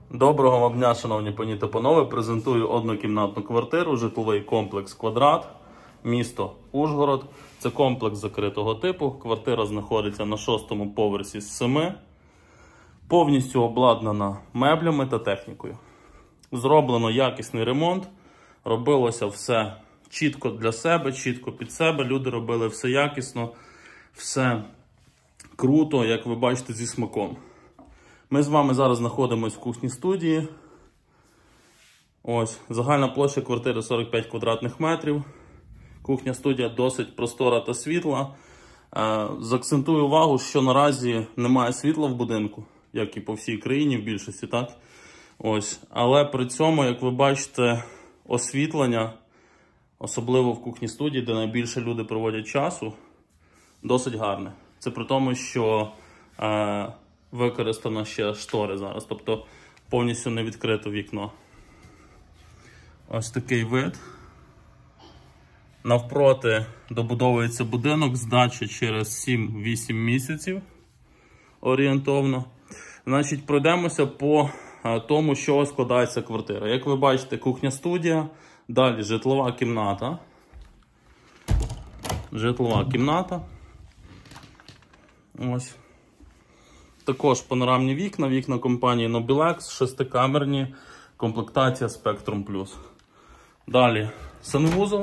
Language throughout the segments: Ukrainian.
Доброго вам дня, шановні пані та панове. Презентую однокімнатну квартиру, житловий комплекс «Квадрат», місто Ужгород. Це комплекс закритого типу. Квартира знаходиться на 6-му поверсі з 7. Повністю обладнана меблями та технікою. Зроблено якісний ремонт. Робилося все чітко для себе, чітко під себе. Люди робили все якісно, все круто, як ви бачите, зі смаком. Ми з вами зараз знаходимося в кухні студії. Ось, загальна площа квартири 45 квадратних метрів. Кухня студія досить простора та світла. Заакцентую увагу, що наразі немає світла в будинку, як і по всій країні в більшості, так? Ось, але при цьому, як ви бачите, освітлення, особливо в кухні студії, де найбільше люди проводять часу, досить гарне. Це при тому, що використано ще штори зараз, тобто повністю не відкрито вікно. Ось такий вид. Навпроти добудовується будинок, здача через 7-8 місяців орієнтовно. Значить, пройдемося по тому, з чого складається квартира. Як ви бачите, кухня-студія, далі житлова кімната. Житлова кімната. Ось. Також панорамні вікна, вікна компанії Nobilex, 6-камерні, комплектація Spectrum Plus. Далі санвузол.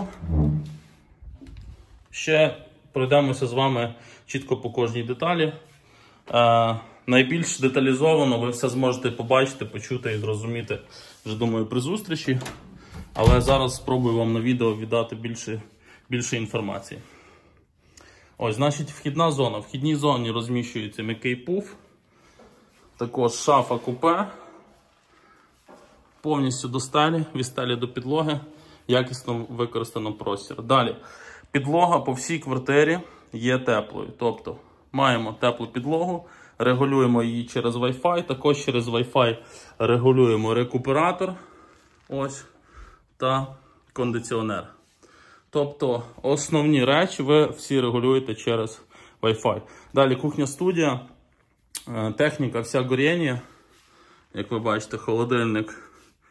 Ще пройдемося з вами чітко по кожній деталі. Найбільш деталізовано ви все зможете побачити, почути і зрозуміти, вже думаю, при зустрічі. Але зараз спробую вам на відео віддати більше інформації. Ось, значить, вхідна зона. В вхідній зоні розміщується м'який пуф. Також шафа-купе. Повністю до стелі, від стелі до підлоги. Якісно використано простір. Далі. Підлога по всій квартирі є теплою. Тобто, маємо теплу підлогу, регулюємо її через Wi-Fi. Також через Wi-Fi регулюємо рекуператор. Ось. Та кондиціонер. Тобто, основні речі ви всі регулюєте через Wi-Fi. Далі кухня-студія. Техніка вся горіння. Як ви бачите, холодильник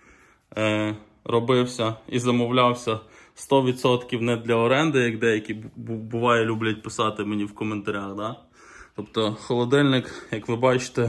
робився і замовлявся 100% не для оренди, як деякі буває люблять писати мені в коментарях. Да? Тобто холодильник, як ви бачите,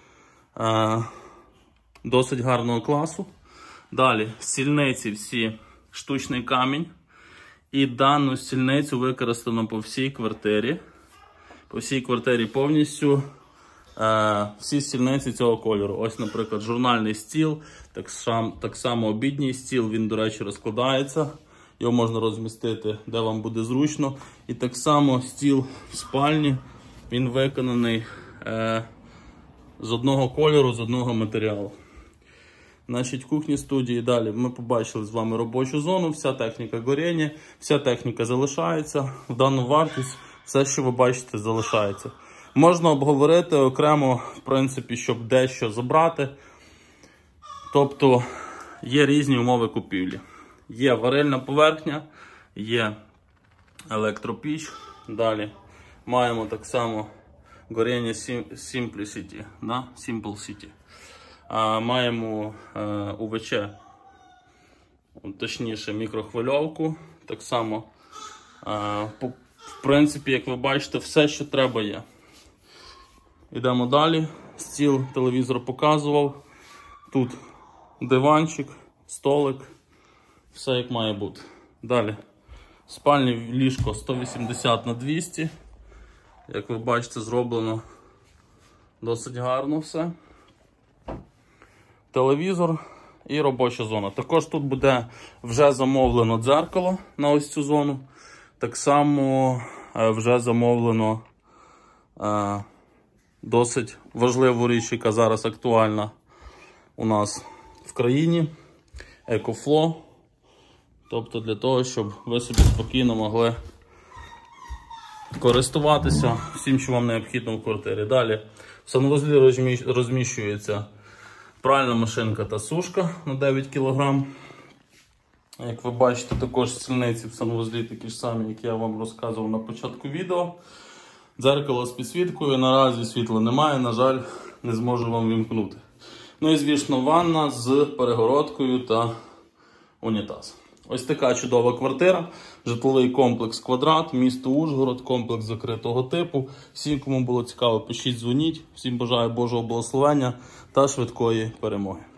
досить гарного класу. Далі стільниці всі штучний камінь. І дану стільницю використано по всій квартирі. По всій квартирі повністю всі стільниці цього кольору. Ось, наприклад, журнальний стіл, так само обідній стіл, він, до речі, розкладається. Його можна розмістити, де вам буде зручно. І так само стіл в спальні, він виконаний з одного кольору, з одного матеріалу. Значить, в кухні студії далі ми побачили з вами робочу зону, вся техніка горіння, вся техніка залишається. В дану вартість все, що ви бачите, залишається. Можна обговорити окремо, в принципі, щоб дещо забрати. Тобто, є різні умови купівлі. Є варильна поверхня, є електропіч. Далі маємо так само горіння Simplicity, да? Simple City. Маємо УВЧ, точніше мікрохвильовку. Так само, в принципі, як ви бачите, все, що треба є. Йдемо далі. Стіл, телевізор показував. Тут диванчик, столик. Все як має бути. Далі. Спальне ліжко 180 на 200. Як ви бачите, зроблено досить гарно все. Телевізор і робоча зона. Також тут буде вже замовлено дзеркало на ось цю зону. Так само вже замовлено досить важливу річ, яка зараз актуальна у нас в країні. EcoFlow. Тобто для того, щоб ви собі спокійно могли користуватися всім, що вам необхідно в квартирі. Далі в санвузлі розміщується пральна машинка та сушка на 9 кг. Як ви бачите, також стільниці в санвузлі такі ж самі, як я вам розказував на початку відео. Дзеркало з підсвіткою. Наразі світла немає, на жаль, не зможу вам вімкнути. Ну і, звісно, ванна з перегородкою та унітаз. Ось така чудова квартира, житловий комплекс «Квадрат», місто Ужгород, комплекс закритого типу. Всім, кому було цікаво, пишіть, дзвоніть. Всім бажаю Божого благословення та швидкої перемоги.